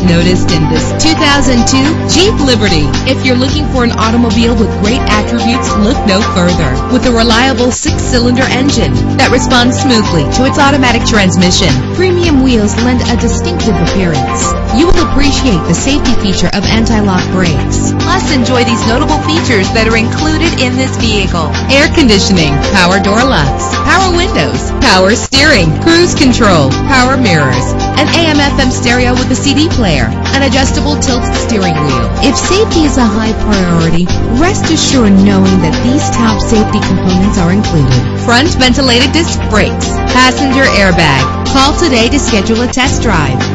noticed in this 2002 Jeep Liberty. If you're looking for an automobile with great attributes, look no further. With a reliable 6-cylinder engine that responds smoothly to its automatic transmission, premium wheels lend a distinctive appearance. You will appreciate the safety feature of anti-lock brakes. Plus, enjoy these notable features that are included in this vehicle: air conditioning, power door locks, power windows, power steering, cruise control, power mirrors, an AM/FM stereo with a CD player, an adjustable tilt steering wheel. If safety is a high priority, rest assured knowing that these top safety components are included: front ventilated disc brakes, passenger airbag. Call today to schedule a test drive.